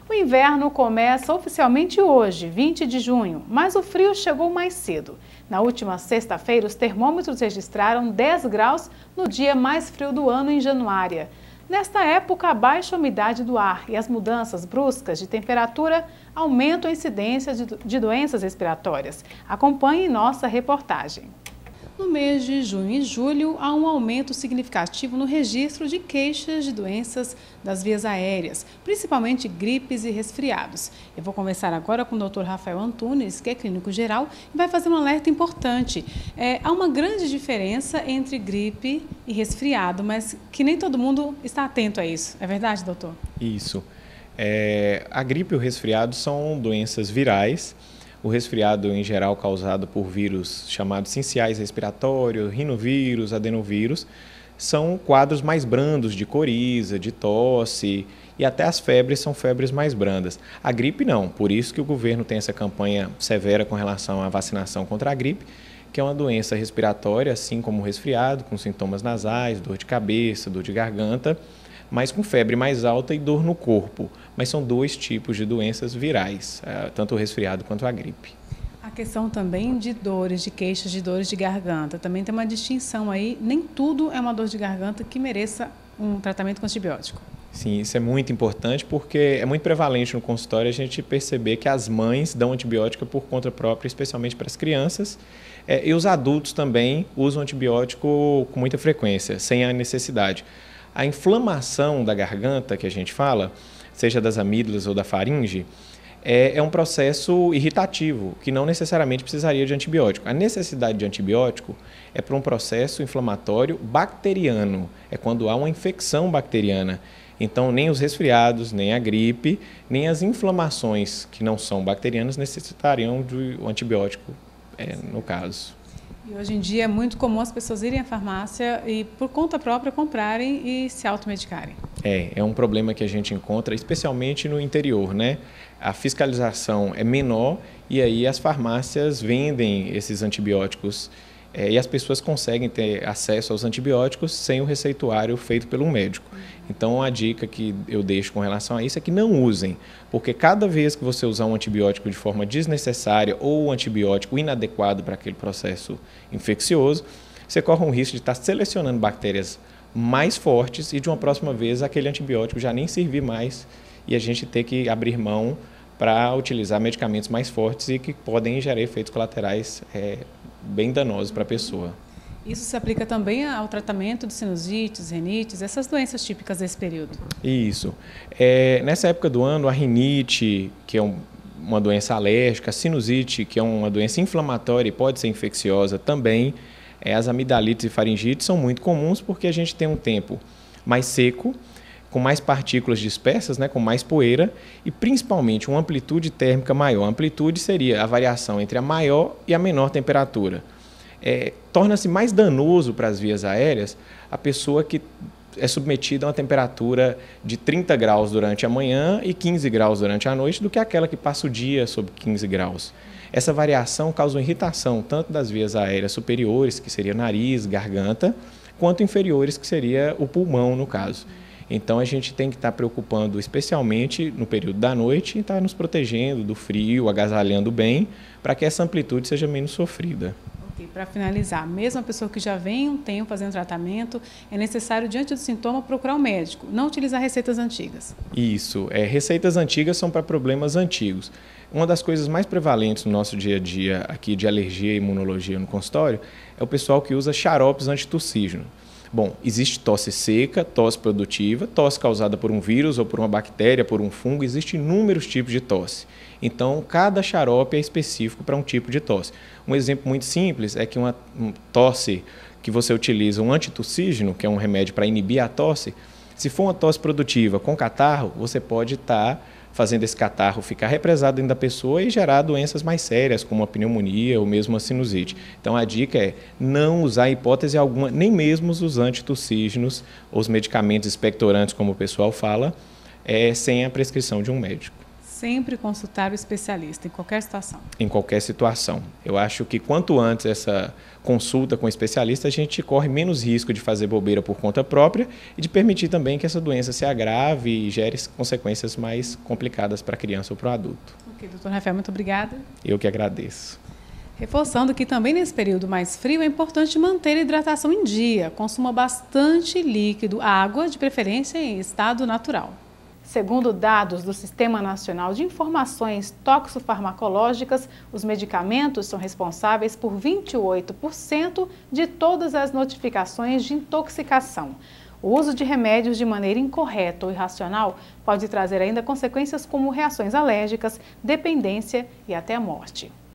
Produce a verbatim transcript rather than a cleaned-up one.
O inverno começa oficialmente hoje, vinte de junho, mas o frio chegou mais cedo. Na última sexta-feira, os termômetros registraram dez graus no dia mais frio do ano em Januária. Nesta época, a baixa umidade do ar e as mudanças bruscas de temperatura aumentam a incidência de, de doenças respiratórias. Acompanhe nossa reportagem. No mês de junho e julho, há um aumento significativo no registro de queixas de doenças das vias aéreas, principalmente gripes e resfriados. Eu vou conversar agora com o doutor Rafael Antunes, que é clínico geral, e vai fazer um alerta importante. É, há uma grande diferença entre gripe e resfriado, mas que nem todo mundo está atento a isso. É verdade, doutor? Isso. É, a gripe e o resfriado são doenças virais. O resfriado, em geral, causado por vírus chamados sinciais respiratórios, rinovírus, adenovírus, são quadros mais brandos de coriza, de tosse, e até as febres são febres mais brandas. A gripe não, por isso que o governo tem essa campanha severa com relação à vacinação contra a gripe, que é uma doença respiratória, assim como o resfriado, com sintomas nasais, dor de cabeça, dor de garganta, mas com febre mais alta e dor no corpo. Mas são dois tipos de doenças virais, tanto o resfriado quanto a gripe. A questão também de dores, de queixas, de dores de garganta, também tem uma distinção aí, nem tudo é uma dor de garganta que mereça um tratamento com antibiótico. Sim, isso é muito importante porque é muito prevalente no consultório a gente perceber que as mães dão antibiótico por conta própria, especialmente para as crianças, é, e os adultos também usam antibiótico com muita frequência, sem a necessidade. A inflamação da garganta, que a gente fala, seja das amígdalas ou da faringe, é, é um processo irritativo, que não necessariamente precisaria de antibiótico. A necessidade de antibiótico é para um processo inflamatório bacteriano, é quando há uma infecção bacteriana. Então, nem os resfriados, nem a gripe, nem as inflamações que não são bacterianas necessitariam de um antibiótico, é, no caso. E hoje em dia é muito comum as pessoas irem à farmácia e, por conta própria, comprarem e se automedicarem. É, é um problema que a gente encontra, especialmente no interior, né? A fiscalização é menor e aí as farmácias vendem esses antibióticos é, e as pessoas conseguem ter acesso aos antibióticos sem o receituário feito pelo médico. Então, a dica que eu deixo com relação a isso é que não usem, porque cada vez que você usar um antibiótico de forma desnecessária ou um antibiótico inadequado para aquele processo infeccioso, você corre um risco de estar selecionando bactérias mais fortes e de uma próxima vez aquele antibiótico já nem servir mais e a gente ter que abrir mão para utilizar medicamentos mais fortes e que podem gerar efeitos colaterais é, bem danosos para a pessoa. Isso se aplica também ao tratamento de sinusites, rinites, essas doenças típicas desse período? Isso. É, nessa época do ano, a rinite, que é um, uma doença alérgica, a sinusite, que é uma doença inflamatória e pode ser infecciosa também, é, as amidalites e faringites são muito comuns porque a gente tem um tempo mais seco, com mais partículas dispersas, né, com mais poeira e principalmente uma amplitude térmica maior. A amplitude seria a variação entre a maior e a menor temperatura. É, torna-se mais danoso para as vias aéreas a pessoa que é submetida a uma temperatura de trinta graus durante a manhã e quinze graus durante a noite do que aquela que passa o dia sob quinze graus. Essa variação causa uma irritação tanto das vias aéreas superiores, que seria nariz, garganta, quanto inferiores, que seria o pulmão, no caso. Então, a gente tem que estar preocupando, especialmente no período da noite, e estar nos protegendo do frio, agasalhando bem, para que essa amplitude seja menos sofrida. Para finalizar, mesmo a pessoa que já vem um tempo fazendo tratamento, é necessário, diante do sintoma, procurar um médico, não utilizar receitas antigas. Isso, é, receitas antigas são para problemas antigos. Uma das coisas mais prevalentes no nosso dia a dia aqui de alergia e imunologia no consultório é o pessoal que usa xaropes antitussígenos. Bom, existe tosse seca, tosse produtiva, tosse causada por um vírus ou por uma bactéria, por um fungo, existem inúmeros tipos de tosse. Então, cada xarope é específico para um tipo de tosse. Um exemplo muito simples é que uma um tosse que você utiliza um antitussígeno, que é um remédio para inibir a tosse, se for uma tosse produtiva com catarro, você pode estar fazendo esse catarro ficar represado dentro da pessoa e gerar doenças mais sérias, como a pneumonia ou mesmo a sinusite. Então, a dica é não usar hipótese alguma, nem mesmo os antitussígenos ou os medicamentos expectorantes, como o pessoal fala, é, sem a prescrição de um médico. Sempre consultar o especialista, em qualquer situação. Em qualquer situação. Eu acho que quanto antes essa consulta com o especialista, a gente corre menos risco de fazer bobeira por conta própria e de permitir também que essa doença se agrave e gere consequências mais complicadas para a criança ou para o adulto. Ok, doutor Rafael, muito obrigada. Eu que agradeço. Reforçando que também nesse período mais frio é importante manter a hidratação em dia. Consuma bastante líquido, água, de preferência em estado natural. Segundo dados do Sistema Nacional de Informações Toxicofarmacológicas, os medicamentos são responsáveis por vinte e oito por cento de todas as notificações de intoxicação. O uso de remédios de maneira incorreta ou irracional pode trazer ainda consequências como reações alérgicas, dependência e até a morte.